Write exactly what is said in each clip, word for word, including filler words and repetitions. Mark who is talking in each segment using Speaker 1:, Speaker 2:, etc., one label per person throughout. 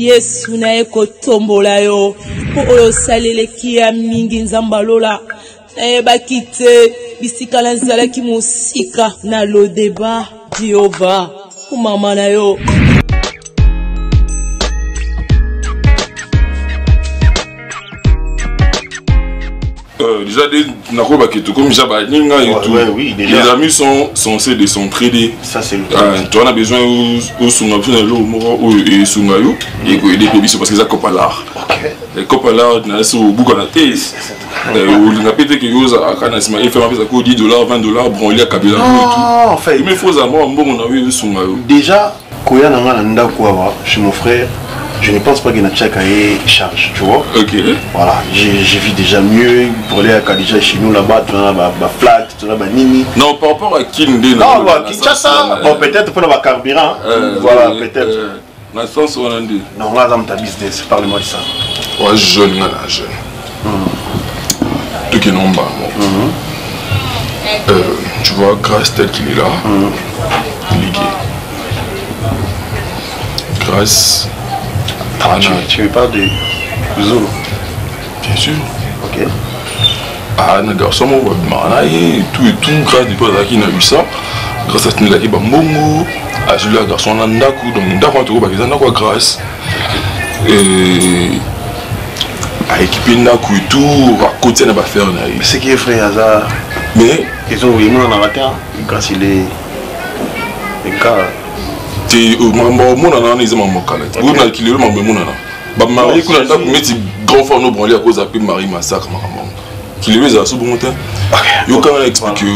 Speaker 1: Yesu na eko tombola yo po oyo salele kia mingi nzambalola na bakite bisika na zala ki musika na lo deba Jehova ku mama na yo.
Speaker 2: Euh, déjà, comme les amis sont censés de s'entraider. Ça, c'est le euh, tu en as besoin au Sungayo et Sungayo et des pays parce que ça coupe à l'art. Les coupes à l'art, c'est au bout de la thèse. On a pété que vous avez fait dix dollars, vingt dollars, branler à Kabila.
Speaker 3: Non, en fait,
Speaker 2: il me faut savoir, on a vu Sungayo.
Speaker 3: Déjà, quand il y a chez mon frère, je ne pense pas qu'il y ait une charge, tu vois. Ok. Voilà, j'ai vu déjà mieux pour aller à Kadija chez nous là-bas, tu as la flat, tu as la nini.
Speaker 2: Non, par rapport à Kinde.
Speaker 3: Non, Kinshasa, bon, peut-être pour le carburant. Voilà, peut-être.
Speaker 2: Dans le sens où on a dit.
Speaker 3: Non, là, dans ta business, parle-moi de ça.
Speaker 2: Ouais, jeune, là, jeune. Tout qui est non bas. Tu vois, grâce tel qu'il est là, ligué. Grâce.
Speaker 3: Ah, tu, tu veux pas de Zulu?
Speaker 2: Bien sûr.
Speaker 3: Ok.
Speaker 2: Ah, un garçon, tout et tout, grâce à qui n'a eu ça, grâce à ce qu'il a dit, Bambongo, à celui-là, garçon, on a coup, donc on a grâce. Et à équiper Naku et tout, à côté, on va faire.
Speaker 3: Mais c'est qui est frère Hazard?
Speaker 2: Mais
Speaker 3: ils ont vraiment dans la terre, grâce il est. Les gars.
Speaker 2: C'est au moment où on a des gens qui ont été killés, on a des maris qui ont été grand fort nous branler à cause de Marie massacre. Qui les a sous bon temps. Yo quand même expliquer.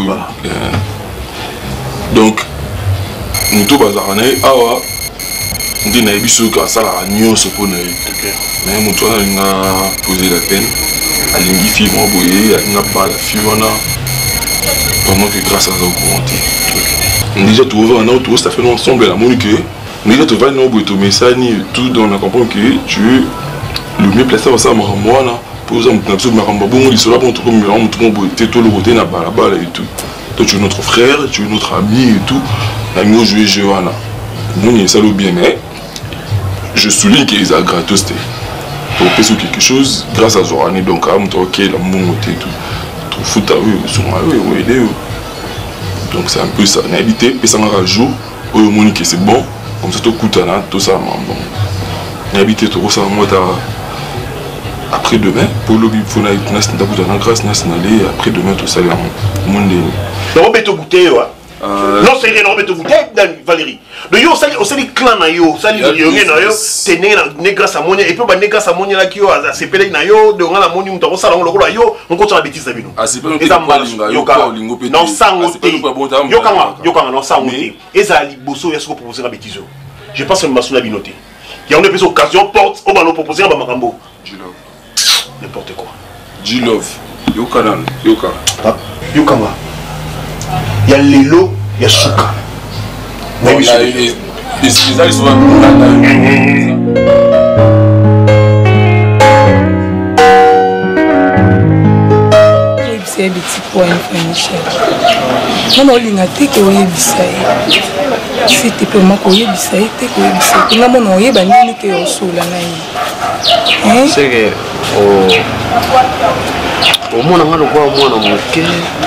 Speaker 2: Donc nous tout bazarane awa ndi na biso ka sala nyo sopona. Mais mon tour a posé la peine. Alingi fi mo boye, alinga pas la fi wana. Pendant que grâce à ça augmenté. Déjà tu vois un autre ça fait ensemble la monique déjà tu vas nous boire message tout dans la comprendre que tu es le mieux placé ça moi là pour exemple tu me rends bon il sera bon tout comme on tout bon tu tout le côté na balabala et tout toi tu es notre frère tu es notre ami et tout la nous jouer Johanna nous il ça le bien mais je souligne qu'ils a gratos pour faire quelque chose grâce à Zohani donc à mon OK la mon et tout tout foot à eux sont à eux aider. Donc c'est un peu ça. On a habité, et ça m'a jour, au monde qui c'est bon, comme ça tout coûte tout ça bon. On a habité tout ça moi après demain pour le faut na grâce nationale après demain tout ça là monde.
Speaker 3: Donc on peut te goûter ouais. Non c'est rien on peut te goûter Valérie. Donc yo sali osali clan na yo, sali yo na yo, tené na grâce à monia et puis ba grâce à monia là qui yo a sepelé na yo de ngala moni mutako sala ngolo yo on continue la bêtise bino.
Speaker 2: Ah c'est pas le yo ka lingo pété.
Speaker 3: Non sango te. Yo kanga, yo kanga non sango te. Ezali bosso ya soko proposer la bêtise. Je pense que masuna binoté. Il y a une petite occasion porte on va nous proposer un makambo.
Speaker 2: G-Love.
Speaker 3: N'importe quoi.
Speaker 2: G-Love. Yo kanal, yo ka.
Speaker 3: Yo kanga. Il y a Lelo, il y a Souka.
Speaker 2: Oui, oui, les ils sont
Speaker 1: c'est des petits points Michel. Non, on a été que oui, bisay. C'était pour moi que oui, bisay, c'était que oui, bisay. Non, non, oui, ben ni que au sol là naï.
Speaker 4: C'est que au au moins on a le quoi au moins on a moqué.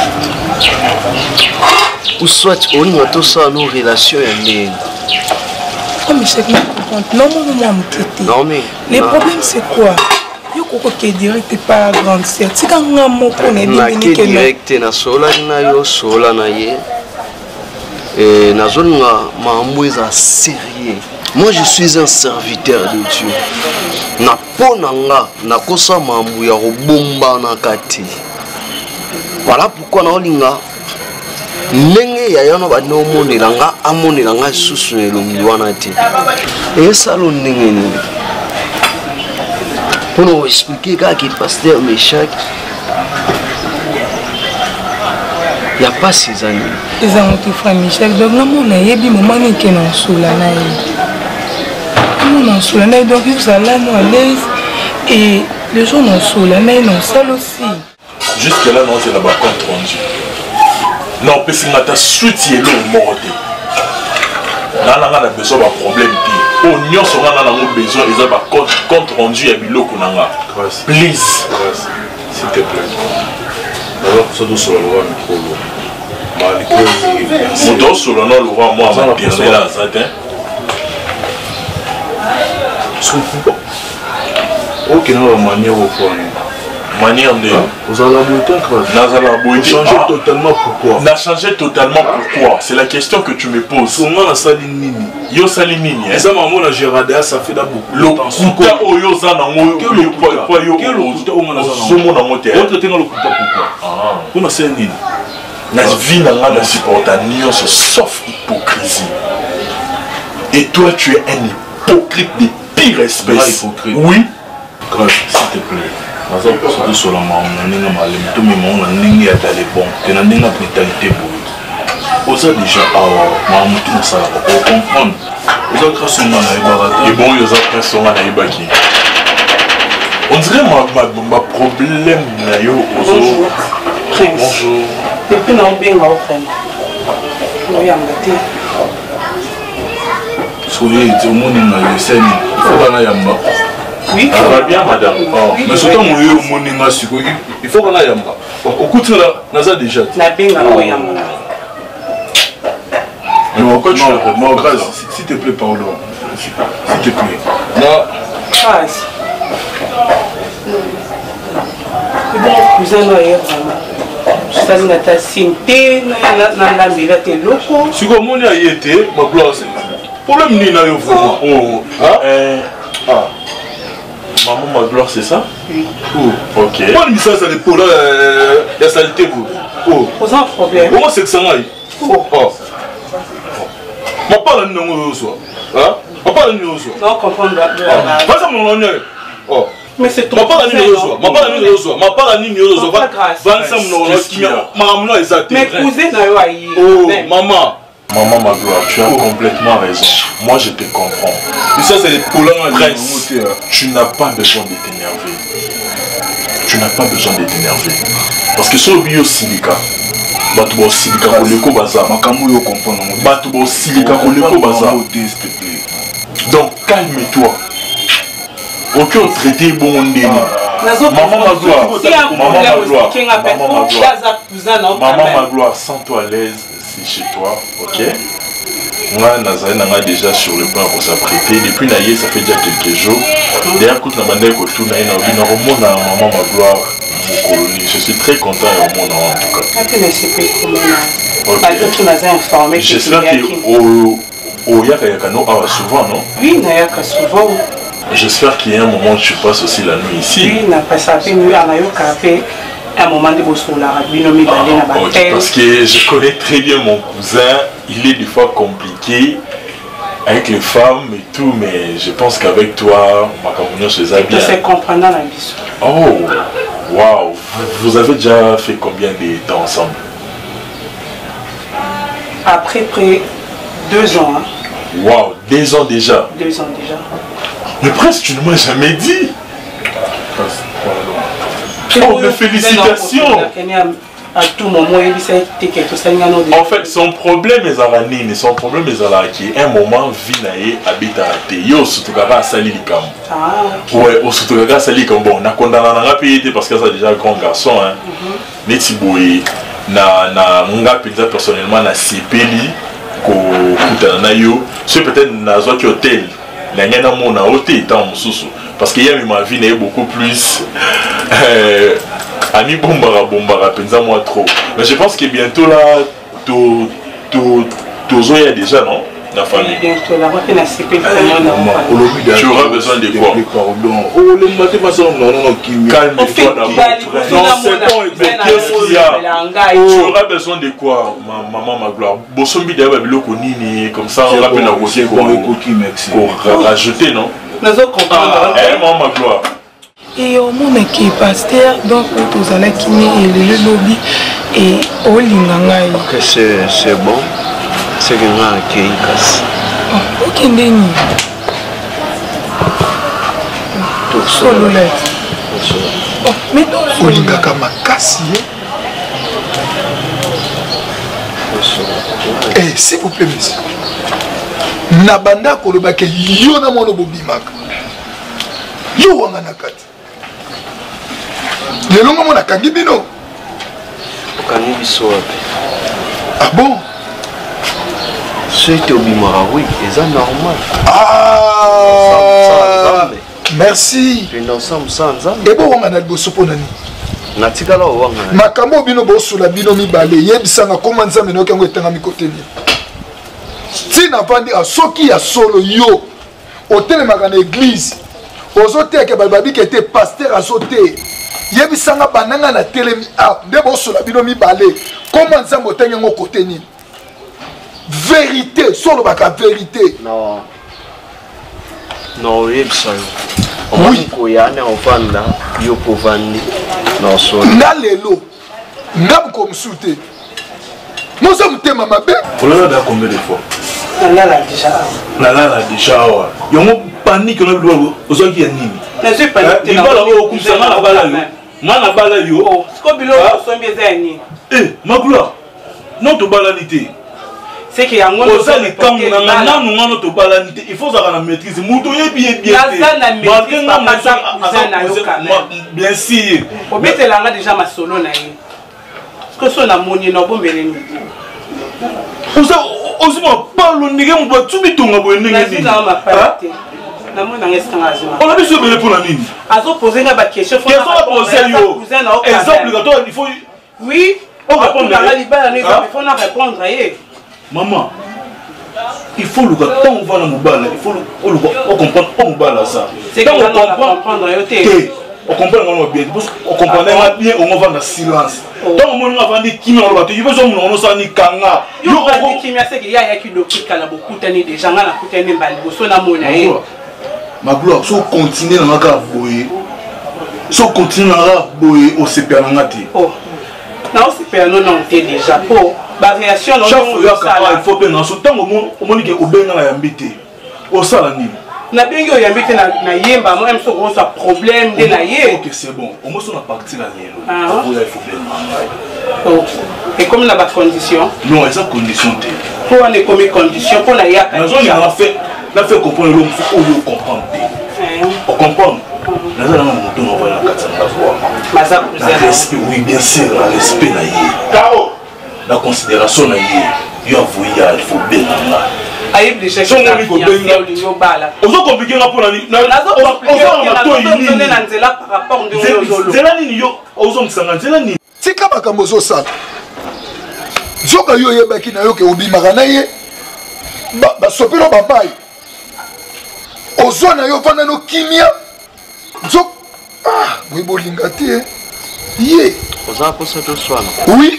Speaker 4: Ou soit on a tout ça nos relations et
Speaker 1: oh mais c'est bien non moi me quitter.
Speaker 4: Non mais
Speaker 1: les problèmes c'est quoi? Yo koko ke direct pas grande sœur. Si quand on mo connaît bien ni que
Speaker 4: direct na sola na yo sola na ye. Et na zone nga mamoueza sérieux. Moi je suis un serviteur de Dieu. Na ponanga na kosa mambu ya robomba na kati. Voilà pourquoi na olinga ndenge ya yana ba no monela nga amonela nga susu ne longi wana te et ça lo ndenge ni pour nous expliquer quand il pasteur Meshak il y a pas ces années
Speaker 1: les amis qui frère Michel donc na mona yebi moment ni ke na sola na ye non sola na donc vous allez nous à l'aise et les gens non sola na non seul aussi
Speaker 5: jusque là non c'est là-bas contre rendu. Non, parce que tu as suite et l'eau morte. Là, on a besoin d'un problème pire. Oh, nous avons besoin de compte rendu à Biloko Nanga. Please.
Speaker 2: S'il te plaît. Alors, ça doit sur le roi micro.
Speaker 5: Mon dos sur le nom, le roi, moi, je vais dire là, ça
Speaker 2: ok, non, la manière au point.
Speaker 5: Manière de.
Speaker 2: Vous allez la beauté,
Speaker 5: Vous
Speaker 2: changé totalement pourquoi?
Speaker 5: On a changé totalement pourquoi? C'est la question que tu me poses.
Speaker 2: Comment la salle nini?
Speaker 5: Yo sali nini?
Speaker 2: Et ça, maman, la Gérardé, ça fait d'abord beaucoup.
Speaker 5: Le kuta oyo zana ngo
Speaker 2: Quel le kuta? Quel le kuta au mana zana?
Speaker 5: Somo na moté.
Speaker 2: On traite dans le kuta pourquoi? Ah. On a c'est nini?
Speaker 5: La vie n'a pas de supportanion sauf hypocrisie. Et toi, tu es un hypocrite de pire espèce. Oui.
Speaker 2: Grâce, s'il te plaît. Surtout sur la maman, on a un mal, tout le monde a un nid à aller bon, et on a une brutalité. Vous avez déjà, maman, tout ça, on comprend. Vous avez grâce au man à Ibarata.
Speaker 5: Et bon, vous avez grâce au man à Ibaki. On dirait ma problème,
Speaker 1: Bonjour.
Speaker 5: Bonjour.
Speaker 1: Depuis non bien au frère. Nous y avons été.
Speaker 2: Soyez, au monde, il a eu cinq mille. Il faut qu'on aille à moi.
Speaker 1: Oui,
Speaker 5: ça va bien, madame.
Speaker 1: Oh.
Speaker 2: Mais surtout, il faut qu'on aille à moi. Au coup de là, on a déjà.
Speaker 1: La bien à moi.
Speaker 2: Mais pourquoi tu as moi, grâce, s'il te plaît, pardon. S'il te plaît. Non.
Speaker 1: Grâce. Bon, cousin, non, vraiment. Ça n'a pas sinté, n'a pas mis la télé.
Speaker 2: Si vous avez été, ma place. Problème n'est pas vraiment.
Speaker 5: Oh, ah. Maman, ma gloire, c'est ça?
Speaker 1: Oui.
Speaker 2: Oh,
Speaker 5: ok.
Speaker 2: Moi, je ça, c'est pour là, il y a saleté. Oh,
Speaker 1: posez un problème.
Speaker 2: Comment c'est que ça aille? Oh, oh. Ma parole n'est pas au soir. Hein? Ma parole n'est pas au soir.
Speaker 1: Non, comprendre.
Speaker 2: Pas ça, mon honneur. Oh.
Speaker 1: Mais c'est ton.
Speaker 2: Ma parole n'est pas au soir. Ma parole n'est pas au soir. Ma parole n'est pas au soir.
Speaker 1: Pas grâce.
Speaker 2: vingt-cinq mon honneur. Maman, ils ont
Speaker 1: mais cousin, n'a pas eu.
Speaker 2: Oh, maman.
Speaker 5: Maman, ma gloire, tu as oh. complètement raison. Moi, je te comprends.
Speaker 2: Et ça, c'est les poulains à
Speaker 5: Prince, tu n'as pas besoin de t'énerver. Tu n'as pas besoin de t'énerver. Parce que sur le bio silica, Batubo silica pour le kobaza.
Speaker 2: Makamou yo comprendre.
Speaker 5: Batubo silica pour le kobaza. Donc, calme-toi. Aucun traité bon ndéni. Maman, ma gloire. Maman, ma gloire. Maman, ma gloire. Maman, ma gloire, sens-toi à l'aise. Chez toi, ok? Moi, Nazaré n'a déjà sur le point pour s'apprêter. Depuis Naïe, ça fait déjà quelques jours. D'ailleurs, quand on a demandé que tout Naïe n'a vu, on a maman ma gloire, mon colonie. Je suis très content et au monde en tout cas. J'espère qu'au Yakayakano, souvent, non?
Speaker 1: Oui, Nayaka souvent.
Speaker 5: J'espère qu'il y a un moment où tu passes aussi la nuit ici.
Speaker 1: Oui, n'a pas ça fait nuit à Nayoka. Un moment de bosser la
Speaker 5: ah, okay, parce que je connais très bien mon cousin, il est des fois compliqué avec les femmes et tout, mais je pense qu'avec toi, ma campagne se faisait bien.
Speaker 1: C'est comprenant la vie.
Speaker 5: Oh, waouh, vous avez déjà fait combien de temps ensemble?
Speaker 1: Après près deux ans. Hein.
Speaker 5: Waouh, deux ans déjà.
Speaker 1: Deux ans déjà.
Speaker 5: Mais presque tu ne m'as jamais dit. Oh, mais félicitations!
Speaker 1: À tout moment, il s'est quelque chose.
Speaker 5: En fait, son problème est à la nine, son problème est à la qui un moment vinae habite à Théo, surtout qu'à Sali Likam.
Speaker 1: Ah,
Speaker 5: ouais, au surtout qu'à Sali Likam. Bon, on a condamné à payer parce que ça déjà un grand garçon, hein. Mais Tiboui, na na nga pizza personnellement na Sipeli, ko Kutanayo, c'est peut-être na Zoki Hotel. La n'y a pas mon hôtel dans mon sous parce qu'il y a ma vie n'est beaucoup plus euh, ami bombara bombara pensa moi trop mais je pense que bientôt là tout tout tout il y a déjà non la famille
Speaker 1: bientôt là on a C P
Speaker 5: tu auras besoin de quoi
Speaker 2: oh le matin passé non non
Speaker 5: calme-toi d'abord non c'est bon mais qu'est-ce qu'il y a tu auras besoin de quoi ma maman ma gloire bosombi d'ailleurs biloko nini comme ça on rappelle la côté pour rajouter non
Speaker 1: nous comprendre
Speaker 5: eh maman ma gloire
Speaker 1: et au monde qui est pasteur donc tous allez qui et le lobby et au linganga
Speaker 4: que c'est c'est bon c'est que là qui est casse
Speaker 1: ok ndeni tout solo là oh mais tout
Speaker 3: olingaka makasi eh s'il vous plaît monsieur
Speaker 6: na banda kolobake yo na mono bobimaka yo wanga na kati lelo ngo mona kangi bino
Speaker 4: okangi biso wapi
Speaker 6: ah bon
Speaker 4: c'était obimaka oui eza normal
Speaker 6: ah merci
Speaker 4: penda ensemble sans nzambe
Speaker 6: ebo wanga na liboso mpo nani
Speaker 4: natikala owanga
Speaker 6: makambo bino bosula bino mibale yebisanga koma nzambe nayoki yango etangami koteni tina vandi soki ya solo yo otelemaka na église ozoteke balbabi ke te pasteur azote yebisanga bananga na telemi a nde bosula bino mibale koma nzambe otengi yango kote nini vérité solo baka vérité
Speaker 4: non non oyebisa yo omoni koyane ovanda yo povandi na solo
Speaker 6: nga lelo nga mokomusu te moza motema mabe
Speaker 5: olala da combien de fois
Speaker 7: nalala déjà
Speaker 5: nalala déjà awa yango panique na biloko ozwaki ya nini libala oyo okumisa nga na bala yo nga na bala yo
Speaker 7: siko biloko osombi eza ya nini
Speaker 5: magula non tobalani te
Speaker 7: seke yango
Speaker 5: oza likambo na nga nanu nga no tobalani te il faut ozalaka na maîtrise moto oyebi ye bien bien sûr
Speaker 7: obetelanga déjà masolo na ye siko so namoni na obombeleni
Speaker 5: ozima palo ndenge moto atubi tonga boye ndenge nini on a biso ebele mpona nini
Speaker 7: azopose nga baquestion
Speaker 5: apose yo eza obligatoire il faut
Speaker 7: oui oanga libala no il faut na répondre ye
Speaker 5: maman il faut luka ntango ovanda mobala il faut oluka ocomprendre o mobala sa ntango ocomprendre te ocomprendre ngana bien ocomprendre nga bien ongo vanda silence ntango omoni nga vandi kimia oloba te ivezo munongo nosala kanga
Speaker 7: yo kimia seke ye ayaki dokikala bokutani deja nga nakutani mbali boso namona ye
Speaker 5: magloire so continue na nga kaka boye so continue na nga boye osepela na nga te
Speaker 7: naosepela no nango te deja po baréaction
Speaker 5: il faut benga so ntango omoni ke obenga na yambi te osala nini
Speaker 7: nabengi oyambi te na yemba moi mso kosa problème nde na ye
Speaker 5: ok c'est bon omoso na partir ya lelo oya il faut benga
Speaker 7: ngai ekomi na bacondition
Speaker 5: non eza condition te
Speaker 7: po wana ekomi condition mpo na yaka
Speaker 5: nazolinga na fait comprendre lo mosu oyo comprendre te ocomprendre naza nanga moto na ovaya na kati ya nga respect oui bien sûr na respect na ye la considération na ye yo avoya il faut benga nga
Speaker 7: ayib déjà que ça vient bala
Speaker 5: ozo compliquer nga pona ni ozo na to ini
Speaker 7: na nzela par rapport de yo
Speaker 5: nzela nini yo ozo msanga nzela nini
Speaker 6: tika makambo ozosala nzoka yo oyebaki na yo ke obimaka na ye basopelo babai ozwa na yo vanda no kimia nzoka ah boye bolinga te ye
Speaker 4: oza posa toswana
Speaker 6: oui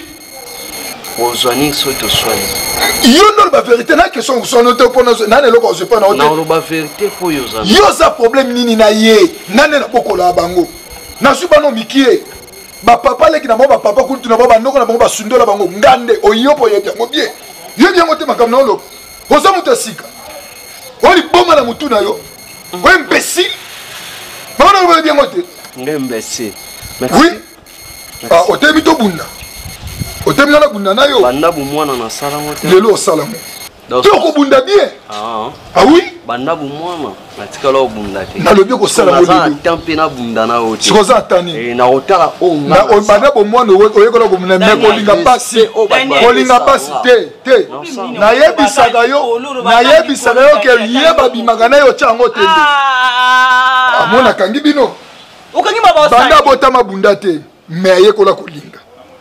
Speaker 4: ozwani so toswana
Speaker 6: yo ndo ba vérité na question oswana te mpona nani eloko ozepa na
Speaker 4: na oloba vérité po yo oza
Speaker 6: yo za problème nini na ye nani na bokola ya bango nazwi bano mikie bapapa leki na bango bapapa kutu na bango bandoko na bango basundola bango ngande oyopo yebi yango bien yebi yango te makambo na oloba oza moto ya sika oyo liboma na motu na yo oyo imbécile bango na oyebi yango te
Speaker 4: nga imbécile
Speaker 6: oui otemi tobunda otemi na bunda na yo
Speaker 4: banda bomwana nasala ngo te
Speaker 6: lelo osala ngo te okobunda bien
Speaker 4: ah
Speaker 6: oui
Speaker 4: banda bomwana natikala obunda te
Speaker 6: nalobi okosala ngo lelo
Speaker 4: tempe na bunda na yo te
Speaker 6: sikoza atani
Speaker 4: na otala o nga
Speaker 6: banda bomwana oyekola komuna me kolinga pasi kolinga pasi te te nayebisaka yo nayebisaka yo ke ye babimaka na yo tya yango te nde amona kangi bino banda botama bunda te me ayekola kolinga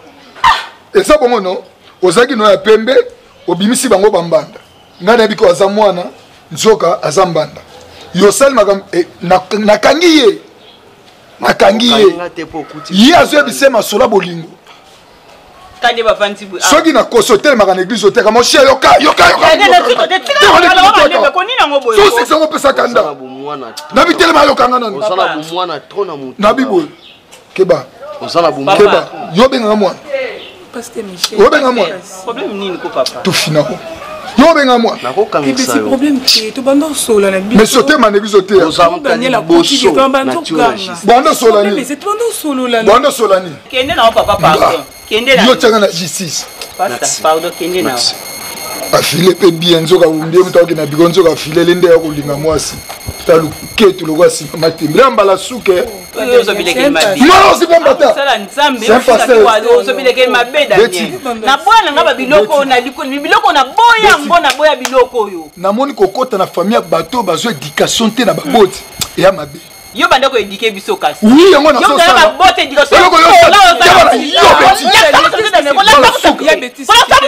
Speaker 6: eza bongo no ozalaki no ya pembe obimisi bango bambanda ngai nayebi ko aza mwana nzoka aza mbanda yosali makambo nakangi ye nakangi ye ye azoyebisa masolo bolingo soki na koso otelemaka na eglise otekama oshia yoka yoka yokasosesango opesa kanda nabitelema yokanga nano nabiboye keba keba yobenganga mwana obenga mwana tofinako yo obenga mwana mais sotema na biso te bando solani bando solani yo tianga na justice afile pe bien nzoka umbie mutaki na bigo nzoka afile lende ya kolinga mwasi talu ketu lokwa si matembe mbala suke
Speaker 7: ozo bileke mabe
Speaker 6: mwana osi pambata
Speaker 7: sala nzambe ozo bileke mabe daniel na bwana ngaba biloko na biloko na boya ngona boya biloko yo
Speaker 6: namoni kokota na famille bato bazo éducation te na baboti ya mabe
Speaker 7: yo banda ko éduquer biso kasi
Speaker 6: oui yango na so
Speaker 7: ça yo bote éducation yo beti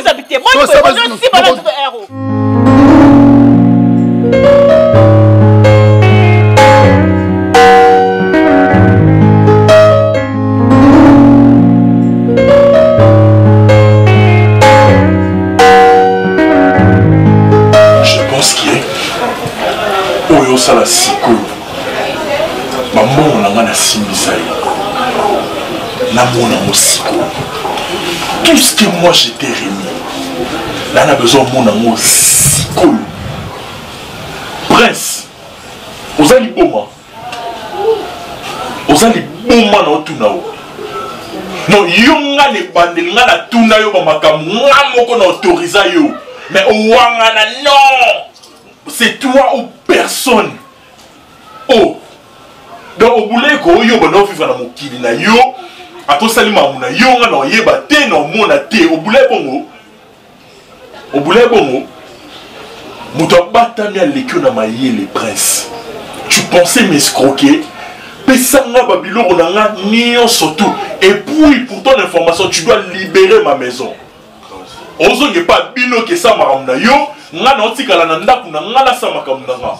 Speaker 5: je pense qu'il est oyo sala siko maman on a na simisai na mona mosiko tout ce que moi j'étais remis là on a besoin mon amour siko prince ozali boma ozali boma na otuna o non yo nga ne bandeli nga na tuna yo ba makamu nga moko na autorisa yo mais ouanga na non c'est toi ou personne oh donc au boulot ko yo ba no vivre na mokili na yo ato salima muna yo nga na yeba te na mona te au boulot bongo au boulot bongo muto batami alekio na mayele prince tu pensais m'escroquer pesanga babiloko na nga nion surtout et puis pour ton information tu dois libérer ma maison ozo nge pas bino ke sa makamna yo nga na otikala na ndaku na nga la sa makamna nga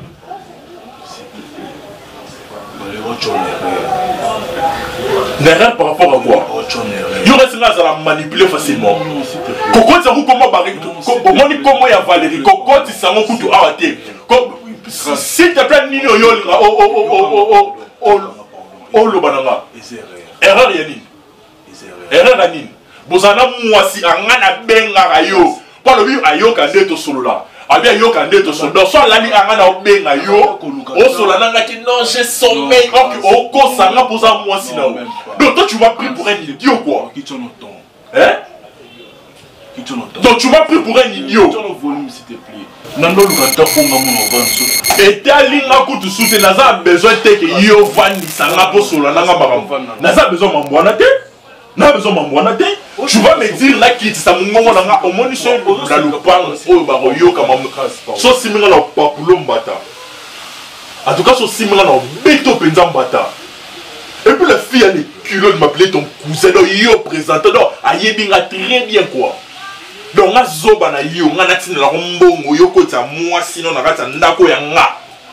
Speaker 5: n'erreur par rapport à quoi yo reste là ça la manipuler facilement kokoti ça comment barrer comment comment ya Valérie kokoti ça mon kutu arrêter s'il te plaît nini yo yo oh oh oh oh oh oh le bananga erreur yani erreur yani bozana mwasi angana benga yo kwa lo bi ayoka ndeto solo la abi ayoka ndeto solo donc so lali angana benga yo o solo nanga ki non j'ai sommeil ok o ko sanga poza mwasi na donc toi tu m'as pris pour un idiot quoi hein donc tu m'as pris pour un idiot s'il te plaît nando lukata konga mono vanso etalinga kutu sute naza besoin te ke yo vandi sanga po solo nanga makambo naza besoin mambwana te na besoin mambwana te tu vas me dire là qui ça mongo nanga au moins so na lupango o ba ko yo kama so siminga na papulo mbata en tout cas so siminga na beto penza mbata et puis la fille elle est culot de m'appeler ton cousin donc yo présentant donc ayebinga très bien quoi donc nga zoba na yo nga natina la mbongo yo ko ta moi sinon na kata ndako ya nga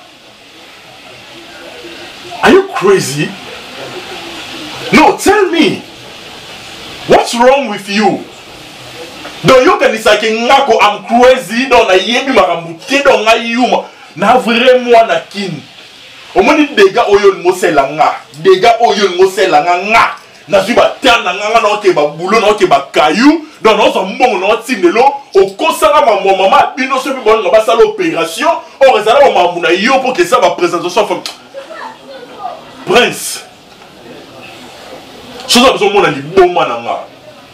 Speaker 5: are you crazy no tell me what's wrong with you donc yo kanisa ke ngako I'm crazy donc na yebi makambu te donc nga yuma na vraiment na kin au moins dégâts oyo mosela nga dégâts oyo mosela nga nga na zuba tana nga na oke ba boulot na oke ba caillou donc non so mbongo na tinelo o kosanga maman maman bino so bi bon na ba sala opération o rezala ba maman na yo pour que ça va présentation femme prince so ça besoin mona li bomba na nga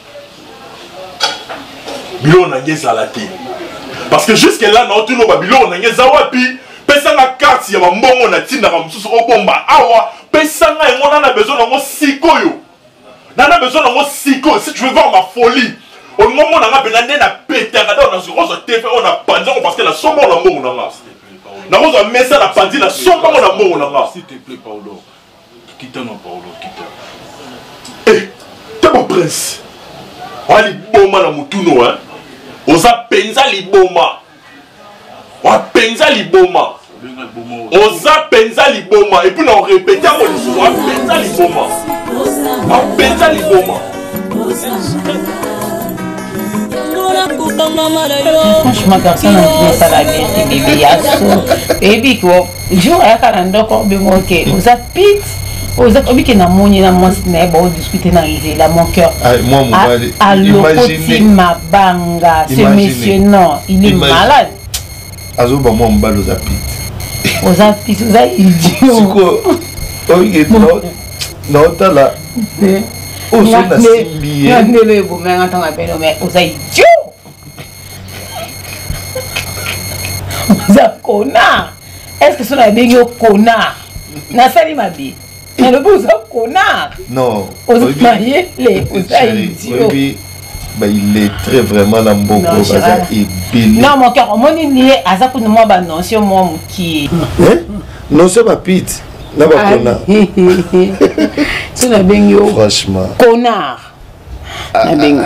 Speaker 5: bilo na ngeza la te parce que jusque là na otuno ba bilo na ngeza wapi pesanga carte ya mbongo na tinda ka mususu o bomba awa pesanga ngona na besoin na ngo sikoyo na na besoin na ngo siko si tu veux voir ma folie au moment na nga benande na péter kada na zo zo T V on a panza parce que la sombo na mbongo na nga na ngo zo mesa na panzi na sombo na mbongo na nga s'il te plaît Paulo quitte non Paulo quitte eh t'es mon prince wali boma na mutuno hein oza penza liboma wa penza liboma oza penza liboma et puis on répète à mon wa penza liboma wa penza liboma
Speaker 8: franchement personne n'a ça la vérité bébé yaso baby quoi jour ya karandoko bengo ke oza pit oza obiki na moni na mwasi na ba discuter na la mon cœur
Speaker 9: moi mon mari
Speaker 8: imaginez mabanga ce monsieur non il est malade
Speaker 9: azoba moi mbalo oza pit
Speaker 8: oza pit oza idiot
Speaker 9: siko oye no no tala
Speaker 8: ozo na simbi ngandelo ebomenga tanga pelo mais oza idiot oza connard. Est-ce que cela est bien connard? Nasali mabi. Mais le bout connard.
Speaker 9: Non.
Speaker 8: Oza marié les oza idiot.
Speaker 9: Il est très vraiment dans bon gros bazar et bien.
Speaker 8: Non, mon cœur, mon lié à ça pour nous moi bah non, sur moi qui.
Speaker 9: Hein? Non, c'est pas pite. N'a pas connard.
Speaker 8: C'est la bengo.
Speaker 9: Franchement.
Speaker 8: Connard. La bengo.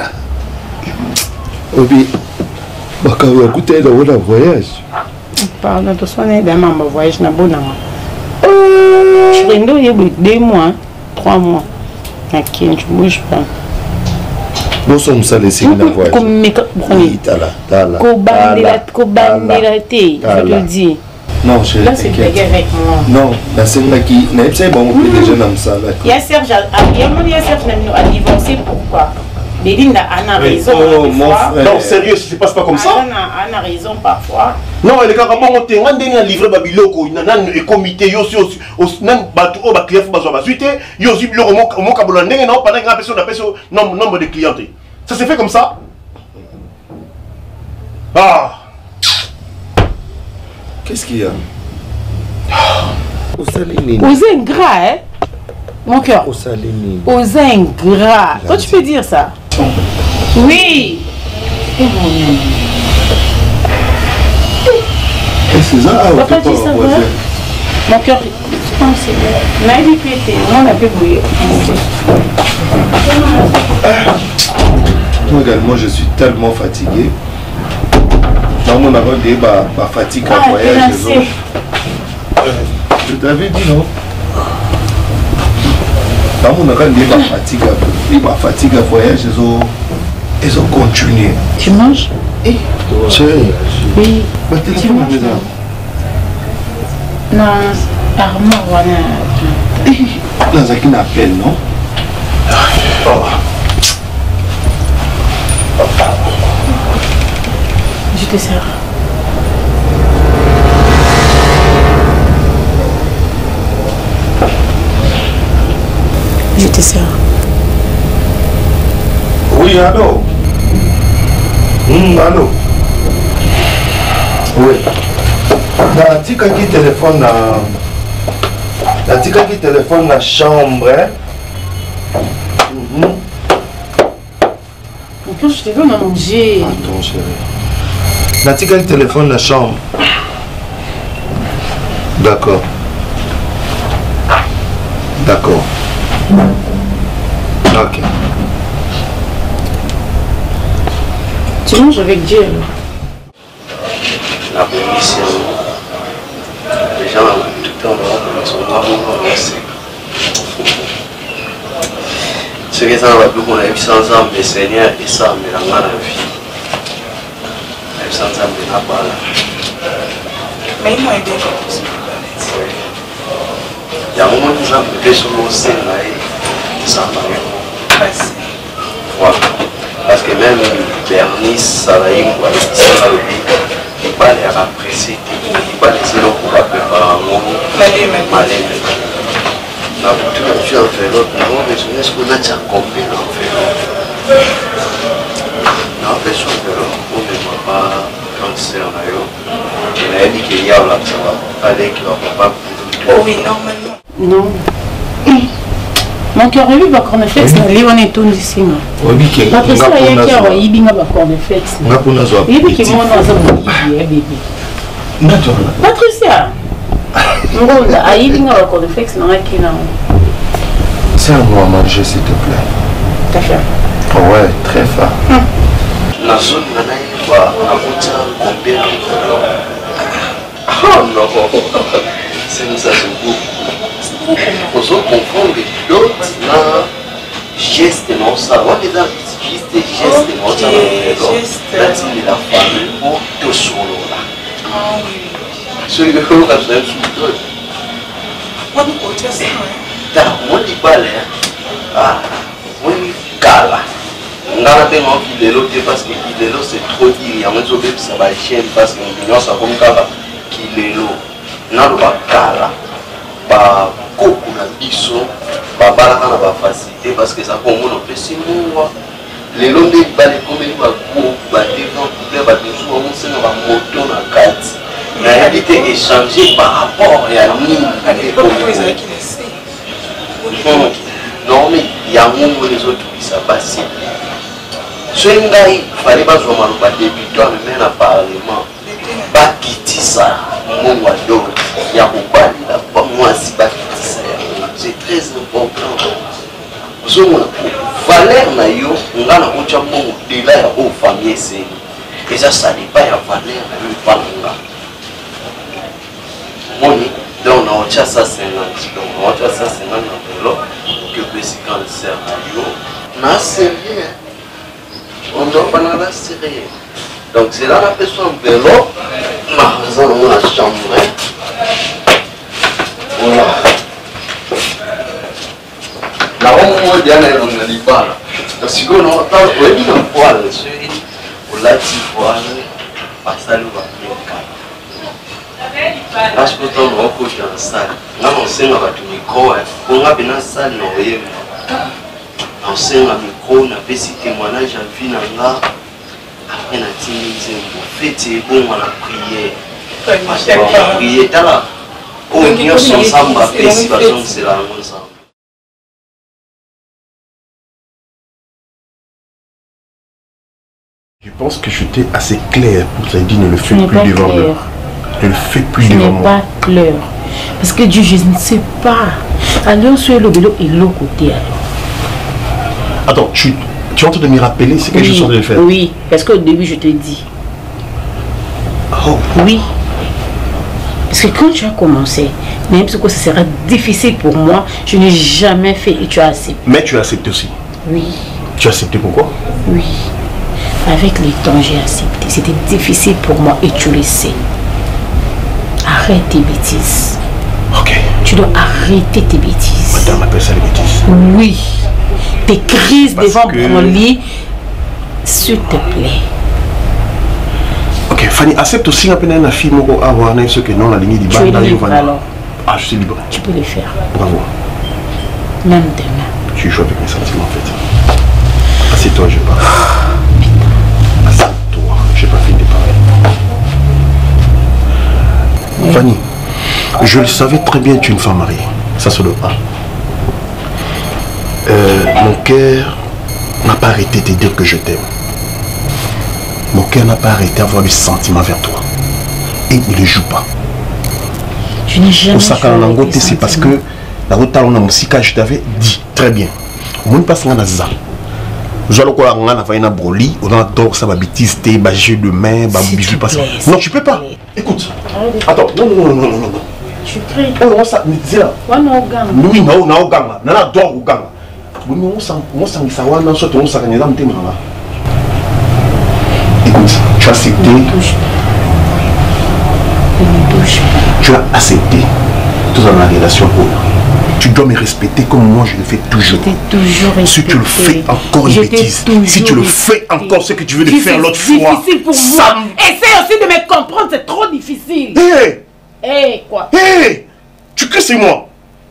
Speaker 9: Obi. Baka wa kuta ida wala voyage.
Speaker 8: Pardon, tout ça n'est pas mon voyage na bon nama. Je vais nous y aller deux mois, trois mois. Ok, je bouge pas.
Speaker 9: Nous sommes salés si nous voyage.
Speaker 8: Comme mes
Speaker 9: oui, tala, tala.
Speaker 8: Kobandela, kobandela te, je te dis.
Speaker 9: Non, je
Speaker 8: là c'est blague avec moi.
Speaker 9: Non, la scène qui n'a pas bon déjà dans ça là.
Speaker 8: Il y a Serge, il y a mon Serge a divorcé pourquoi? Bélinda a raison.
Speaker 3: Oh, mon frère. Non, sérieux, ça se passe pas comme ça.
Speaker 8: Anna a raison parfois.
Speaker 3: Non, elle est carrément montée. On a livré Babiloko. Il y a un comité. Il y a aussi même bateau au client. Il y a aussi le mot Kabolandé. Non, pendant que personne n'a nombre de clients. Ça s'est fait comme ça. Ah.
Speaker 9: Qu'est-ce qu'il y a?
Speaker 8: Aux ingrats, hein? Mon cœur. Aux ingrats. Toi, tu peux dire ça? Oui.
Speaker 9: C'est ça?
Speaker 8: Papa dit ça, mon cœur, je pense que c'est bon. Naïvi pété, on a pu bouillir.
Speaker 9: Regarde, moi je suis tellement fatigué. Dans mon avant de ma fatigue à voyage. Je t'avais dit non. Dans mon avant de ma fatigue à ma fatigue à voyage, ils ont ils ont continué.
Speaker 8: Tu manges?
Speaker 9: Eh, chérie.
Speaker 8: Oui.
Speaker 9: Ma téléphone est là.
Speaker 8: Non, Armand, voilà.
Speaker 9: Dans un qui appelle, non? Oh.
Speaker 8: Je te sers. Je te sers.
Speaker 9: Oui, allô? Hum, allô? Oui. Na tika qui téléphone na na tika qui téléphone na chambre.
Speaker 8: Mm -hmm. Encore je te veux manger.
Speaker 9: Attends chérie. Na tika qui téléphone na chambre. D'accord. D'accord. Ok.
Speaker 8: Tu manges avec Dieu.
Speaker 4: La commission, les gens tout le temps ne sont pas commencés. Ce qui est dans la Bible, on a vu sans âme, le Seigneur et ça, mais dans la vie. On a vu sans âme, mais n'a pas là.
Speaker 1: Mais il m'a aidé comme ça.
Speaker 4: Il y a un moment où ils ont fait sur le Seigneur et ça m'a aidé. Voilà. Parce que même Bernice, Salaïm, ça l'a dit. Il va les apprécier, il va laisser leur pour préparer un moment. Malé, malé. La voiture, tu as fait l'autre, non, mais est-ce qu'on a déjà compris en vélo? Non, mais sur vélo, on ne va pas cancer là. Il a dit qu'il y a là, ça va aller, qu'il va pas.
Speaker 1: Oh oui, normalement.
Speaker 8: Non. Mon cœur est va cornflakes na leo on est tout ici moi.
Speaker 9: Oui, qui
Speaker 8: est. Après ça il y a qui a il binga ba cornflakes.
Speaker 9: Nga pona zo.
Speaker 8: Il dit que mon nom ça mon bébé.
Speaker 9: Naturel.
Speaker 8: Patricia. Ngonda a il binga ba cornflakes na qui na.
Speaker 9: Tiens-moi à manger s'il te plaît.
Speaker 8: T'as faim?
Speaker 9: Ouais, très faim.
Speaker 4: La zone na na ba na kuta combien de kilos? Oh non. C'est nous ça c'est beau. Vous confondez d'autres gestes non ça. On est dans juste des gestes non ça. Là c'est la famille pour tout solo là.
Speaker 1: Ah oui.
Speaker 4: Celui que vous avez fait sous toi.
Speaker 1: On nous côté ça.
Speaker 4: D'accord, on dit pas là. Ah, on dit cala. On a raté mon fidèle parce que fidèle c'est trop dire. Il y a un autre qui ça va chier parce que on ça comme cala qui est l'eau. Non pas cala. Ba koko na biso babalaka na bafacilité parce que ça komona opesi mowa lelo nde bale komeli bakuo badevant couple badezu bamosenga bamoto na kati Mais il était échangé par rapport à nous. Non, mais il y a un moment où les autres qui sont passés. Ce gars, il fallait pas vraiment le débutant, mais dans le Parlement. Pas quitter ça. Mon wado, il y a beaucoup de moi, si pas quitter ça. C'est très important. Vous avez valeur, on a un autre monde de là aux familles. Et ça, ça n'est pas la valeur de l'État. Donc, on a ça cinquante. Donc, on a ça cinquante que le cancer a eu. Sérieux. On doit pas la sérieux. Donc, c'est là la personne en vélo. Dans la chambre. Voilà. Là, on va dire qu'on a dit pas. Parce que nous avons dit qu'on a poil. On l'a dit poil. Parce que nous avons là, je peux t'en rencontrer dans la salle. Là, on sait qu'on va te micro. On va bien dans la salle. On sait qu'on a micro. On a fait ces témoignages à vie. Après, on a dit qu'on fait bon, on a prié. Parce qu'on a prié. Là, on a fait ensemble. C'est la même chose.
Speaker 3: Je pense que je t'ai assez clair pour ça. Dit ne le fais plus devant moi. Ne le fais plus devant moi.
Speaker 8: Ce n'est pas clair. Parce que Dieu, je ne sais pas. Alors, sur le vélo et l'autre côté.
Speaker 3: Attends, tu, tu es en train de me rappeler ce que
Speaker 8: oui,
Speaker 3: je suis en train de faire.
Speaker 8: Oui, parce qu'au début, je te dis.
Speaker 3: Oh.
Speaker 8: Oui. Parce que quand tu as commencé, même si ce sera difficile pour moi, je n'ai jamais fait et tu as accepté.
Speaker 3: Mais tu as accepté aussi.
Speaker 8: Oui.
Speaker 3: Tu as accepté pourquoi?
Speaker 8: Oui. Avec les temps, j'ai accepté. C'était difficile pour moi et tu le sais. Arrête tes bêtises.
Speaker 3: Ok.
Speaker 8: Tu dois arrêter tes bêtises.
Speaker 3: Madame appelle ça les bêtises.
Speaker 8: Oui. Tes crises
Speaker 3: Parce
Speaker 8: devant
Speaker 3: que...
Speaker 8: mon lit, s'il te plaît.
Speaker 3: Ok, Fanny, accepte aussi un peu un film ou avoir ce que non la ligne du
Speaker 8: bas. Tu es libre alors.
Speaker 3: Ah, je suis libre.
Speaker 8: Tu peux le faire.
Speaker 3: Bravo.
Speaker 8: Même demain.
Speaker 3: Tu joues avec mes sentiments en fait. Assieds-toi, je parle. Assieds-toi, j'ai pas fini de parler. Oui. Fanny, je le savais très bien, tu es une femme mariée. Ça se le pas. Euh, mon cœur n'a pas arrêté de te dire que je t'aime. Mon cœur n'a pas arrêté d'avoir du sentiment vers toi. Et il ne joue pas.
Speaker 8: Je n'ai jamais joué avec des
Speaker 3: c'est parce que la route on a musique, je t'avais dit très bien. On ne passe pas dans ça. Nous allons quoi on a fait un broli, on adore ça, ma bêtise, tes jeux de main, ma bijou pas ça. Non, tu peux pas. Écoute. Attends, non, non, non, non, non, non.
Speaker 8: Tu cries.
Speaker 3: Oh, on ça, c'est là.
Speaker 8: Oui,
Speaker 3: non, non, ganga. Non, adore ganga. On s'en on s'en ça va dans ce ton ça gagne dans tes mains là. Écoute, tu as accepté. Tu as accepté toute ma relation pour moi. Tu dois me respecter comme moi je le fais toujours.
Speaker 8: toujours
Speaker 3: si tu le fais encore une bêtise, si tu le fais encore ce que tu veux le faire l'autre fois.
Speaker 8: C'est difficile pour moi. Essaye aussi de me comprendre, c'est trop difficile.
Speaker 3: Hé
Speaker 8: Hé quoi?
Speaker 3: Hé tu crées c'est moi.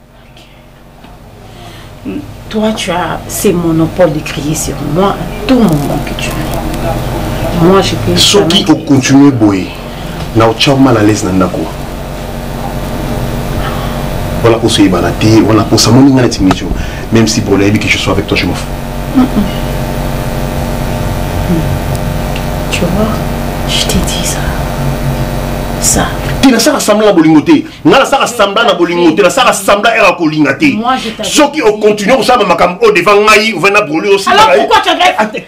Speaker 8: Toi tu as ces monopoles de crier sur moi à tout moment que tu veux. Moi je peux.
Speaker 3: Ceux qui ont continué boyer, n'a pas mal à l'aise dans la cour. Voilà pour ce qui est balaté, voilà pour ça, même si pour l'aide que je sois avec toi, je m'en fous.
Speaker 8: Mm -mm. Tu vois, je t'ai dit ça. Ça.
Speaker 3: Tu n'as pas rassemblé la bolingoté. Tu n'as pas rassemblé la bolingoté. Tu n'as pas rassemblé la bolingoté.
Speaker 8: Moi, je t'avais dit.
Speaker 3: Ceux qui ont continué, vous savez, au devant Naï, vous venez brûler aussi.
Speaker 8: Alors pourquoi tu as fait?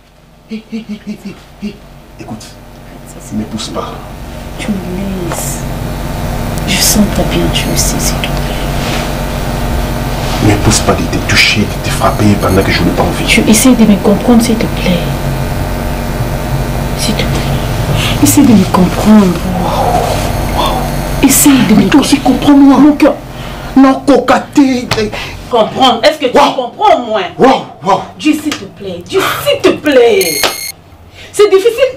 Speaker 3: Écoute, ne pousse pas.
Speaker 8: Tu me laisses. Je sens très bien, tu le sais, s'il te plaît.
Speaker 3: Ne pousse pas de te toucher, de te frapper pendant que je n'ai pas envie.
Speaker 8: Tu essaies de me comprendre, s'il te plaît. S'il te plaît. Essaie de me comprendre.
Speaker 3: Wow. Wow.
Speaker 8: Essaie de me comprendre.
Speaker 3: aussi comprends-moi.
Speaker 8: Mon cœur.
Speaker 3: Non, cocaté.
Speaker 8: Comprendre. Est-ce que tu wow. comprends, moi?
Speaker 3: Wow. Wow.
Speaker 8: Dieu, s'il te plaît. Dieu, s'il te plaît. C'est difficile.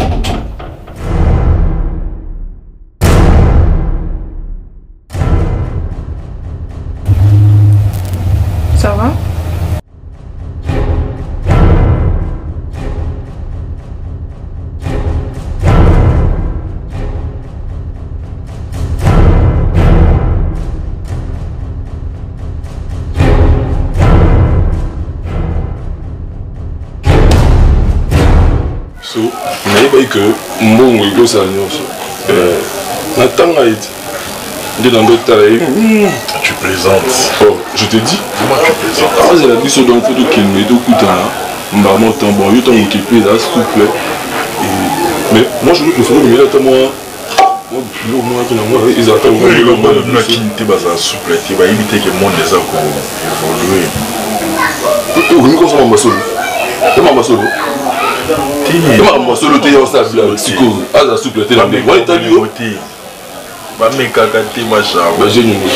Speaker 1: Ça va?
Speaker 2: pas que mon ego ça euh n'attends pas été de dans d'autres tailles.
Speaker 5: Tu plaisantes.
Speaker 2: Oh, je te dis.
Speaker 5: Moi tu plaisantes.
Speaker 2: Ah, c'est la question dans photo qu'il met tout coup là. Bah mon temps bon, yo temps qui plaît là s'il te plaît. Mais moi je veux que le photo mais là moi moi plus moi qui n'a moi ils attendent
Speaker 5: le monde de qui n'était pas souple, tu vas éviter que le monde les a évoluer.
Speaker 2: Oh, oui, comme ça maman solo. C'est maman solo. C'est maman solo tu es en stable là, psycho. Ah la souple tu là mais moi t'as dit
Speaker 5: ba me kakati machin.
Speaker 2: Bah j'ai une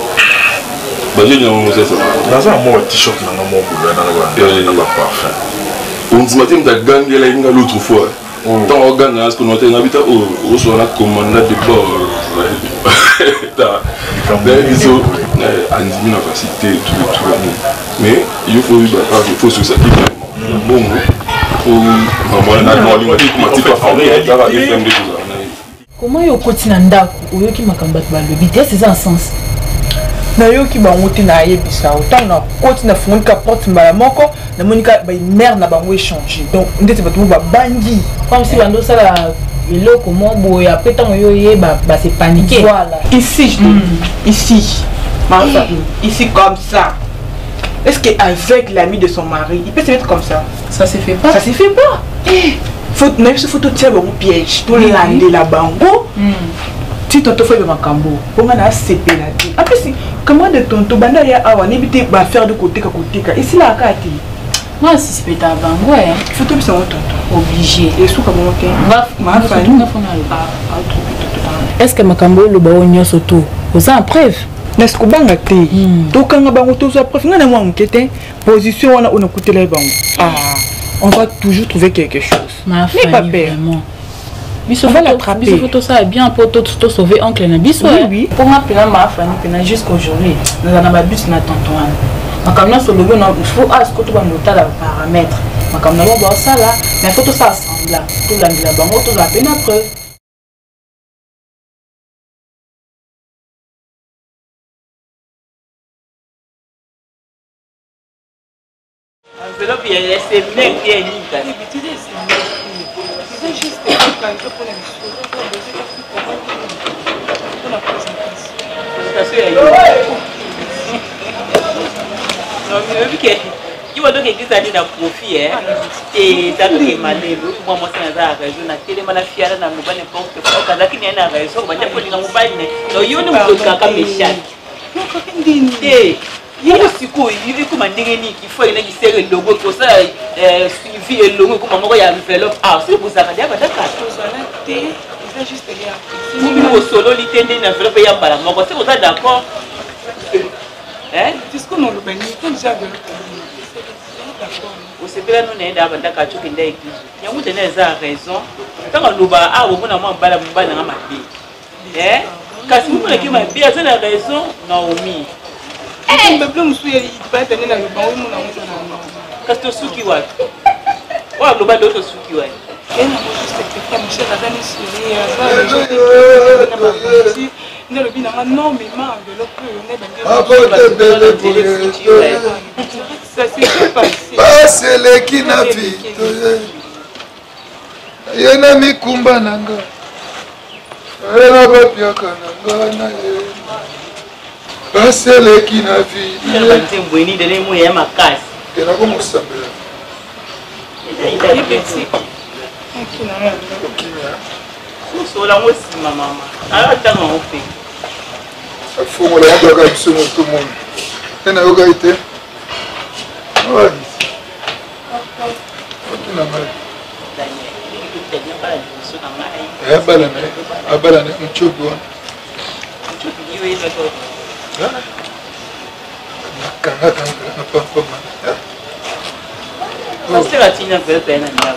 Speaker 2: bah j'ai une c'est ça.
Speaker 5: Dans un mot t-shirt na mo boulot na ba parfum.
Speaker 2: On dit matin t'as gagné là une l'autre fois. Tant on gagne à ce qu'on a habité au au soit la commande de bord. T'as des bisous en dix facilité tout tout mais il faut il faut sur ça qui bon pour maman na moi lui pas faire ça va faire des choses.
Speaker 7: Comment yo kotina ndako oyoki makambo ba lobi te c'est un sens na yoki bango te na yebisa autant na kotina fungika porte mbala moko na monika ba mère na bango échanger donc ndete bato ba bandi comme si bando sala eloko mo boye après tant yo yeba ba se paniquer voilà ici ici ma femme ici comme ça. Est-ce qu'avec l'ami de son mari il peut se mettre comme ça?
Speaker 8: Ça se fait pas.
Speaker 7: Ça se fait pas. Faut même ce photo tient bon piège tout l'année la bango si tonto fait ma cambo pour moi na cp là après si comment de tonto banda ya awa n'ébiter ba faire de côté côté ici là kati
Speaker 8: moi si c'est pas bango hein
Speaker 7: photo bi son tonto
Speaker 8: obligé
Speaker 7: et sous comme OK
Speaker 8: va
Speaker 7: ma famille
Speaker 8: est-ce que makambo le ba onyo soto aux en preuve
Speaker 7: n'est-ce que banga te to kanga bango to so preuve ngana moi nkete position on a on écouter les bango ah on va toujours trouver quelque chose.
Speaker 8: Ma famille, pas vraiment.
Speaker 7: On va l'attraper.
Speaker 8: Biso photo ça est bien pour tout tout sauver oncle na biso.
Speaker 7: Oui oui.
Speaker 8: Pour moi pena ma famille pena jusqu'aujourd'hui. Nous avons ma bus na tonton. Ma kamna sur le bon il faut à ce que tu vas noter la paramètre. Ma kamna ba ba ça là, mais photo ça ensemble là. Tout la la bango tout la peine après.
Speaker 7: Enveloppe il est c'est bien bien ligne quand même. Tu sais c'est juste quand il faut pour la mission. Pour la présentation. Non mais vu que il va donc existe na profit hein. Et dans le malelo moi moi ça na raison na télé mala fiara na mobile n'importe quoi kaza kini na raison ba japo linga mobile ne. Donc yo ni mtoto kaka méchant. Non quand ndini. Eh il y a aussi quoi il veut comme ndenge ni qui faut ina qui serre logo pour ça euh suivi et logo comme moko ya enveloppe ah c'est pour ça ka dia ba daka to ça na té c'est juste là ni mo solo li tende na enveloppe ya bala moko c'est pour ça d'accord hein qu'est-ce qu'on a le béni comme ça de d'accord au sepela no nenda ba daka choki ndai ki yangu tena za raison tant que loba ah wo na mo bala mbala na mabe eh kasi mo ki mabe ça na raison Naomi. Eh, mais plus monsieur il va tenir dans le banc mon amour na. Qu'est-ce que suki wa? Wa lo ba do to suki wa. Et na mo juste que comme chez la dame chérie, ça je dis na le bina non mais ma enveloppe on est dans
Speaker 6: ah bon belle pour
Speaker 7: ça c'est passé.
Speaker 6: Ah c'est les qui n'a vie. Yana mikumba nanga. Era ba pia kana na basele kina vi
Speaker 7: nti mbweni dele mu ya makasi
Speaker 6: tena ko musambela
Speaker 7: ita ni petit akina ya okina so la mo si mama ala tanga ope
Speaker 6: afumo la ndo ka biso mo to mon tena yoga ite ouais okina mali eh bala ne abala ne mchogo
Speaker 7: mchogo iwe ndo to
Speaker 6: kanga kanga papa ma
Speaker 7: parce que la tina veut peine là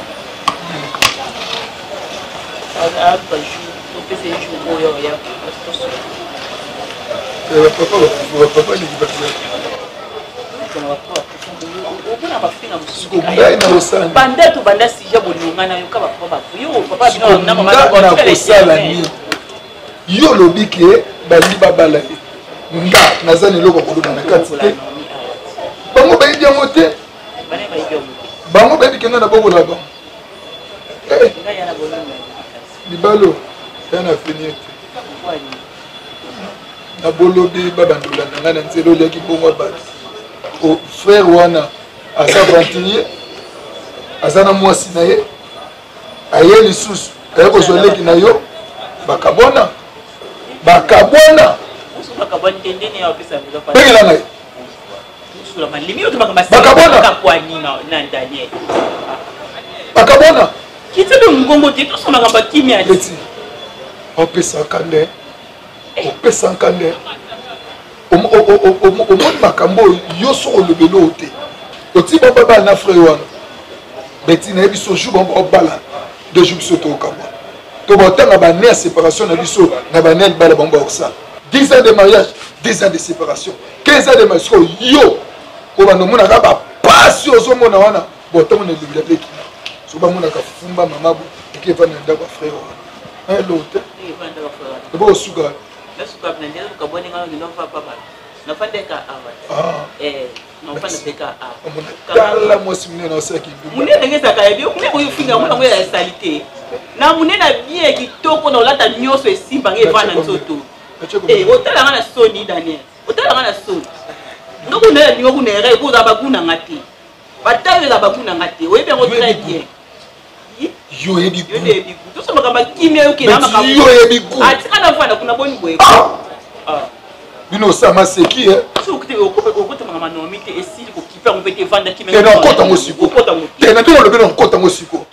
Speaker 7: ah pas je peux c'est je pour yo ya
Speaker 6: eh papa papa papa ni kibaki
Speaker 7: banda to banda sija bolunga na yo ka papa yo papa bino na mama
Speaker 6: na kosala ni yo lobike bali babala nga nazani loko kolona na kati te bango bayibi yango te bango bayibi kenga na bongo na bango libalo ya na fenêtre na bolobi babandola na nga na nzela oliaki bongo bato frère wana aza aventurier aza na mwasi na ye aye lisusu aye kozwa leki na yo bakabona bakabona bengela ngai bakabona bakabona eti opesaka nde opesaka nde omoni makambo oyo yo soko olobeli oyo te oti bababala na frère wana beti nayebi so jour bango obala deux jours biso tokabwa to botanga bane ya séparation na biso na bane ya libala bango bakosala dix ans de mariage dix ans de séparation quinze ans de mariage soko yo obanda omonaka bapasi ozomona wana botamona elingi apeki so bamonaka fumba mama bo eke evanda na ndako ya frère wana elo te ebo osuka tala mwasi munene asalaki
Speaker 7: munene ngezaka yebi munene koyofinga mwana ngo ya salite na munene bien kitoko na olata nyonso esimba nge evana nzoto eh otala ngana soni Daniel otala ngana soni ndoko na ndiko kunere ko za bakuna ngati batayo za bakuna ngati oyebi ngo très bien
Speaker 6: yo yebi ku
Speaker 7: yo yebi ku to so makamba kimia yo kina makamba
Speaker 6: yo yebi ku
Speaker 7: atika na fana kuna boni boye ah
Speaker 6: bino sama seki eh
Speaker 7: so kuti okota mama nomite esili ko kipa on peut te vendre qui
Speaker 6: même na kota mosiko te na to le bino kota mosiko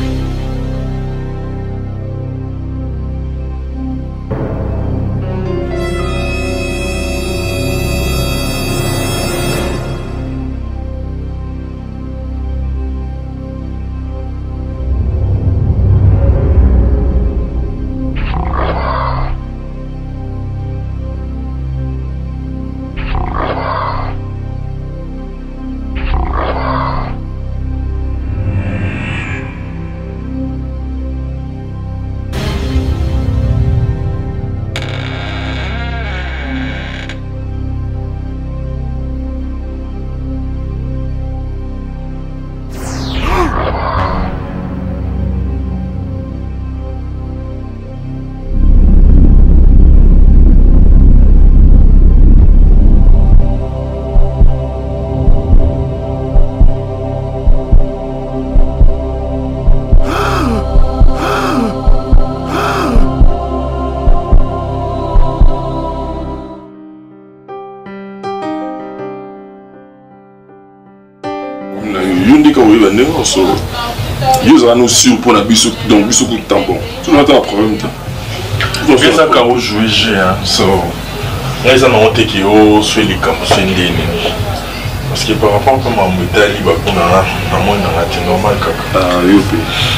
Speaker 2: Ils ont nous sur pour la biso donc biso coup de tampon. Tu n'as pas de problème.
Speaker 5: Donc ça quand on joue G hein. So ils ont monté qui au sur les campus indé. Parce que par rapport à mon métal libre qu'on a dans mon dans normal kaka.
Speaker 2: Ah yope.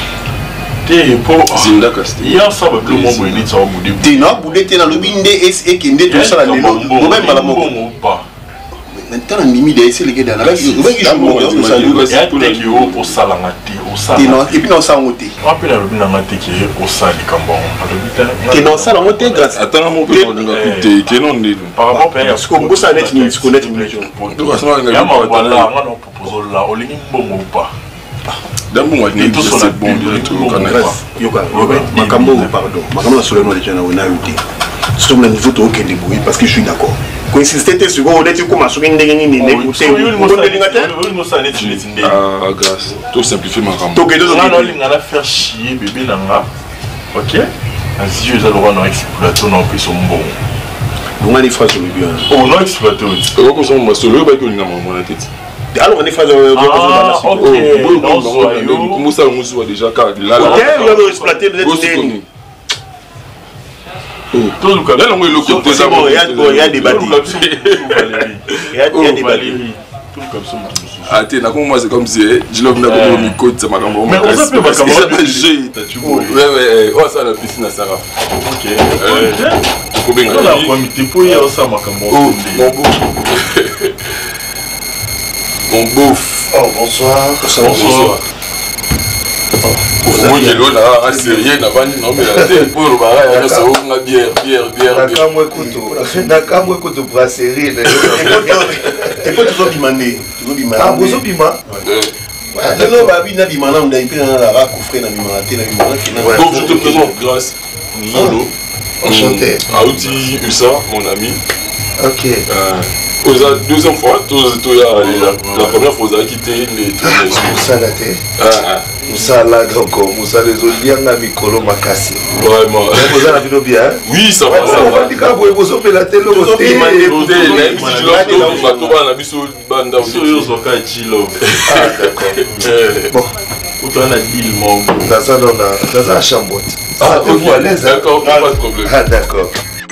Speaker 5: Te pour
Speaker 2: Zinda Castillo.
Speaker 5: Il y a ça avec le mot bonito ça au bout du.
Speaker 3: Te na boudé te na lobinde es et kende tout ça la lelo. Mo même mala moko. Maintenant on limite essayer les gars dans la vie. On va que je me ça lui
Speaker 5: il y a tout qui au pour ça la ngati au ça.
Speaker 3: Et puis non ça ngoté.
Speaker 5: On appelle la lobine ngati qui au ça du cambon.
Speaker 3: Te non ça la ngoté grâce.
Speaker 2: Attends mon peu on ngati te non ndi.
Speaker 5: Par rapport à
Speaker 3: parce que bon ça net ni se connaître ni.
Speaker 5: Donc à ce moment là on va là on propose là on limite bon ou pas.
Speaker 2: Dans mon ni tout ça bon de tout connaître.
Speaker 3: Yoka makambo pardon. Makambo sur le nom de Jana on a eu dit. Sur le niveau de aucun débrouille parce que je suis d'accord. Coïncidence sur on est comme sur une ligne ni n'écouter.
Speaker 2: Ah grâce. Tout simplifier ma campagne.
Speaker 5: Donc deux on a on a faire chier bébé là. OK. Ainsi je dois non exploiter non plus son bon.
Speaker 3: On a des phrases bien.
Speaker 5: Oh non exploiter.
Speaker 2: On va qu'on se le bail que nous avons la tête.
Speaker 3: Alors on est phase
Speaker 5: ah OK.
Speaker 2: Comment ça on soit déjà car là là.
Speaker 3: On va exploiter le
Speaker 2: tout le cas, là, on est le côté
Speaker 3: ça. Il y a il y a des bâtiments. Il y a des bâtiments.
Speaker 5: Tout comme ça.
Speaker 2: Ah, t'es là, moi, c'est comme si je l'ai vu dans mon code, ça m'a comme
Speaker 5: mais on s'appelle pas comme ça.
Speaker 2: Tu vois. Ouais, ouais. Oh, ça, la piscine à Sarah.
Speaker 5: Ok. Faut bien. Là, on m'était pour y avoir ça, ma comme
Speaker 2: oh, mon beau. Mon beauf.
Speaker 3: Oh, bonsoir.
Speaker 2: Bonsoir. Moi je l'ai là, c'est rien avant non mais la tête pour le barrage, ça ouvre la bière, bière, bière.
Speaker 3: D'accord, moi écoute, d'accord, moi écoute brasserie. Et puis tu vas demander, tu vas demander. Ah, vous avez piment. Ouais, non, bah, il y a des malins, il y a des rats, coffrés, il y a des malins, il y a des malins.
Speaker 2: Donc, je te présente Grâce Zolo.
Speaker 3: Enchanté.
Speaker 2: Aouti Usa, mon ami.
Speaker 3: Ok.
Speaker 2: La deuxième fois, la première fois, vous avez quitté les tournées.
Speaker 3: Moussa la tête. Moussa là, donc, Moussa les autres, il y a un micro, ma casse.
Speaker 2: Vraiment.
Speaker 3: Vous avez vu bien?
Speaker 2: Oui, ça va. Ça va.
Speaker 3: Vous avez vu vous avez la télé, vous avez vu ah, d'accord. Bon.
Speaker 5: Vous avez un deal, mon gars.
Speaker 3: Dans un chambre.
Speaker 2: Ah, ok. D'accord, pas de problème.
Speaker 3: Ah, d'accord.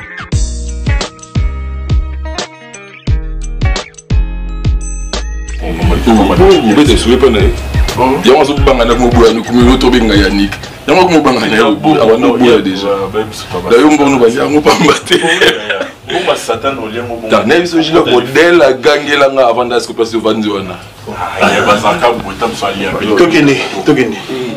Speaker 2: Mbete souwe pana yango zo bangana mo boya no kumelo to benga Yannick yango mo bangana ya abana boya déjà da yo mbono ba yango pamba te
Speaker 5: bomba satan oliengo bomba
Speaker 2: ta ne so jila modèle a gangela nga avant d'as que parce vandi wana
Speaker 5: ya bazaka bota msali ya
Speaker 3: tokene tokene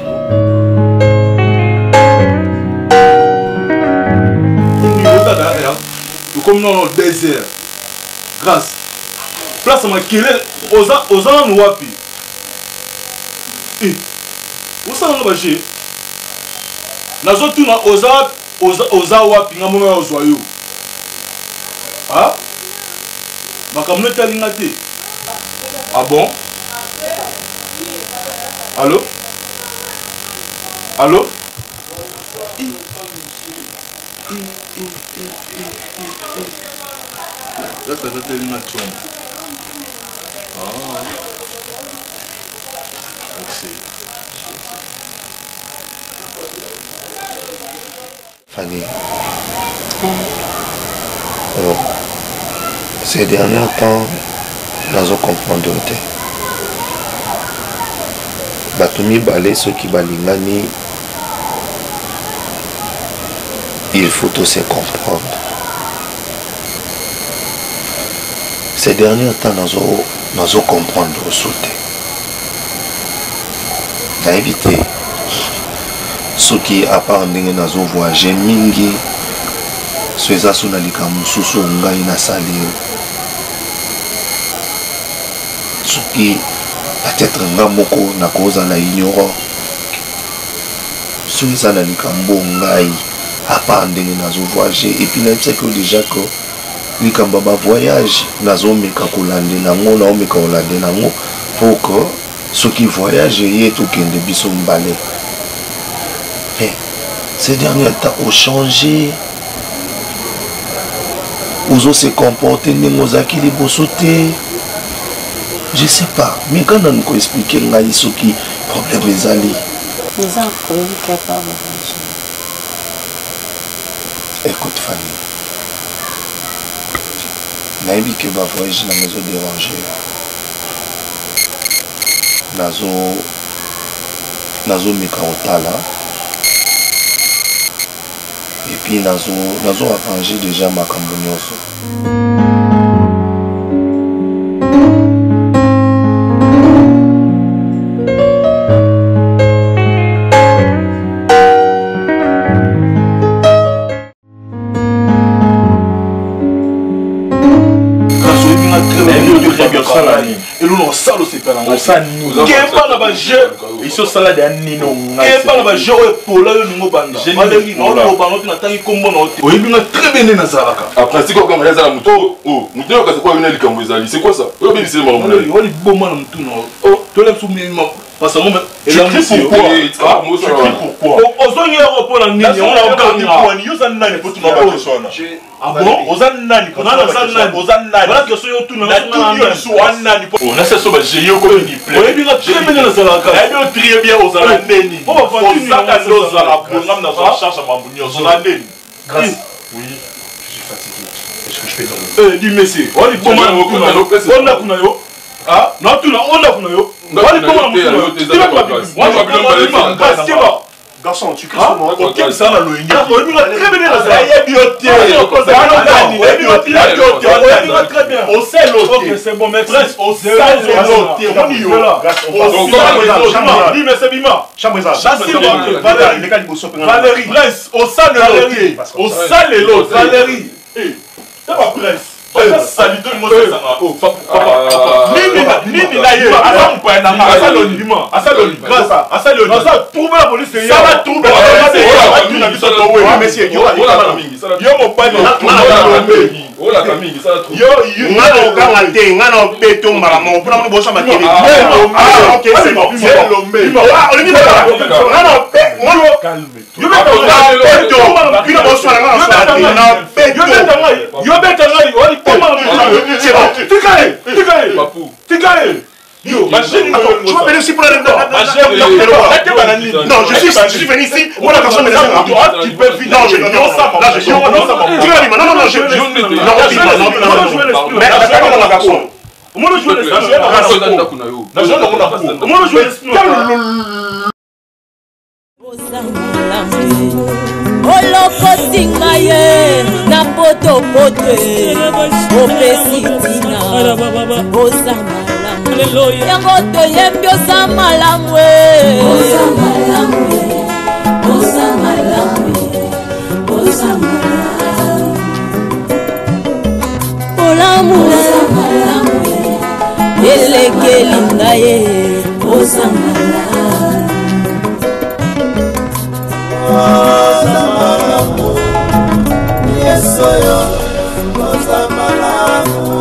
Speaker 5: comme dans le désert grâce place à ma kele oza oza no wapi eh oza no baje nazo tuna oza oza oza wapi ngamono ya ozwa yo ah makamno talinga te ah bon allô allô là ça doit être une action. Ah. Merci.
Speaker 3: Fanny. Alors, ces derniers temps, nous avons compris. Batumi balé ceux qui balingani, il faut aussi comprendre. Ces derniers temps, nous avons comprendre au sauté. Nous avons évité ceux qui, à part nous avons voyagé, mingi, ceux qui sont allés à Moussoussou, Ngai na Sali, ceux qui, peut-être, Ngamoko, na cause na ignorant, ceux qui sont allés à Mbongai, à part nous avons voyagé, et puis même c'est que déjà que oui, quand baba voyage, nazo meka kolande nango, na meka kolande nango, pour que ceux qui voyagent aient tout kende biso mbale. Mais ces derniers temps ont changé. Ils ont se comporté, nous avons qui les bossotés. Je sais pas, mais quand on nous explique ce qui problème les alliés.
Speaker 8: Les enfants capables.
Speaker 3: Écoute Fanny. Naïbi que ma voyage na maison dérangé. Nazo nazo meka otala. Et puis nazo nazo arrangé déjà ma cambonioso.
Speaker 5: et nous on sale c'est pas on ça ni que pas la jeu ils sont salade à nino que pas la jeu pour là nous banda valérie non non banda tu n'attends combo non oui bien très bien na salaka
Speaker 2: après c'est quoi comme les ala muto oh muto c'est quoi une likambo ezali c'est quoi ça oh bien c'est maman
Speaker 5: on est bon man muto non oh tu l'aimes sous minimum parce que moi
Speaker 2: et là pourquoi moi ça
Speaker 5: pourquoi aux on pour la nini on a gagné pour ni yo ça nani pour tout le monde ah bon aux nani pour na ça nani aux nani voilà que so yo tout na so nani on a ça so ba j'ai yo comme ni plaît oui bien très bien na salaka et bien très bien aux ala neni on va faire une ça dans la programme dans la charge à mambunyo so na neni grâce oui je suis fatigué est-ce que je peux dormir eh dis monsieur on est bon on a kuna yo ah non tu on a kuna yo on est bon on garçon, tu cries sur moi. Ok, ça là, le gars. On est très bien là. Il y a bioté. Très bien. On sait l'autre. C'est bon, mais presque. On sait l'autre. On y va. Dis, mais c'est Bima. Valérie. Valérie. Prince, on sait l'autre. On sait l'autre. Valérie. C'est pas Prince. salito mo ça oh nini nini na ye asa mpa na asa loni asa loni grâce asa loni asa trouver la police ça va trouver la police na biso to we monsieur yo yo mo pa ni oh la famille ça trouve yo
Speaker 3: ngana okanga te ngana obeto mbala mo pona mo bosa makele ah OK c'est bon c'est l'homme ah on dit pas ngana obe ngolo calme yo beto ngana pina bosa ngana ngana beto yo beto ngani oli poma c'est bon tikale tikale papu tikale yo ma chérie tu vas venir ici pour la non je suis je suis venu ici pour la personne mais tu peux vite non je non ça là je non tu vas non non non je non non mais la personne dans la garçon moi je joue les jeux na jeu na kuna moi je joue
Speaker 10: olokotinga ye na potopoto opesitina oza malamu yango toyembi oza malamu olamu elekeli nga ye oza malamu
Speaker 11: Oza malamu, yesoyo, oza malamu.